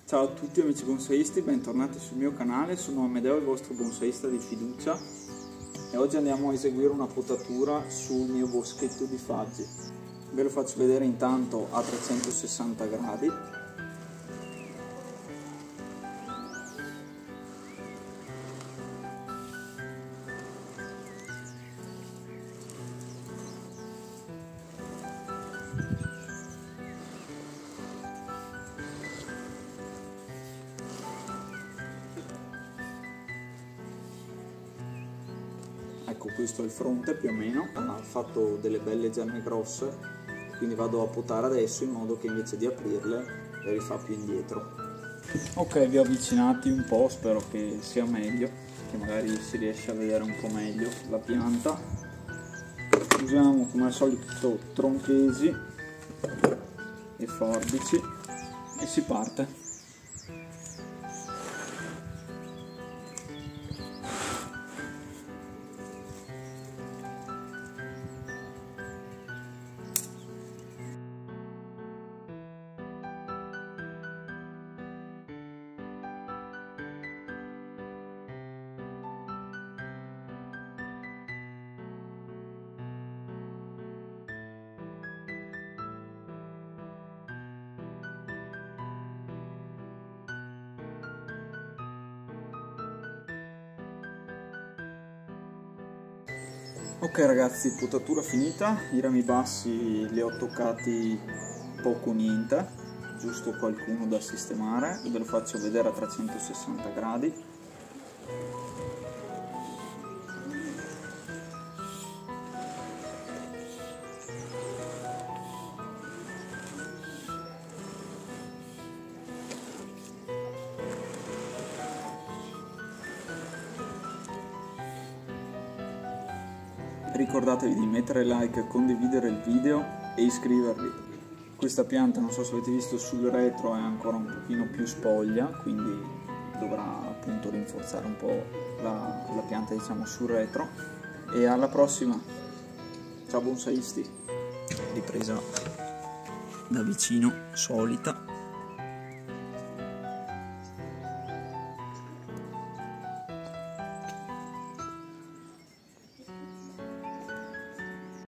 Ciao a tutti amici bonsaisti, bentornati sul mio canale, sono Amedeo, il vostro bonsaista di fiducia e oggi andiamo a eseguire una potatura sul mio boschetto di faggi. Ve lo faccio vedere intanto a 360 gradi. Ecco, questo è il fronte più o meno, ha fatto delle belle gemme grosse, quindi vado a potare adesso in modo che invece di aprirle le rifà più indietro. Ok, vi ho avvicinati un po', spero che sia meglio, che magari si riesce a vedere un po' meglio la pianta. Usiamo come al solito tronchesi e forbici e si parte. Ok ragazzi, potatura finita, i rami bassi li ho toccati poco niente, giusto qualcuno da sistemare, ve lo faccio vedere a 360 gradi. Ricordatevi di mettere like, condividere il video e iscrivervi. Questa pianta, non so se avete visto sul retro, è ancora un pochino più spoglia, quindi dovrà appunto rinforzare un po' la pianta, diciamo, sul retro. E alla prossima, ciao bonsaisti. Ripresa da vicino, solita.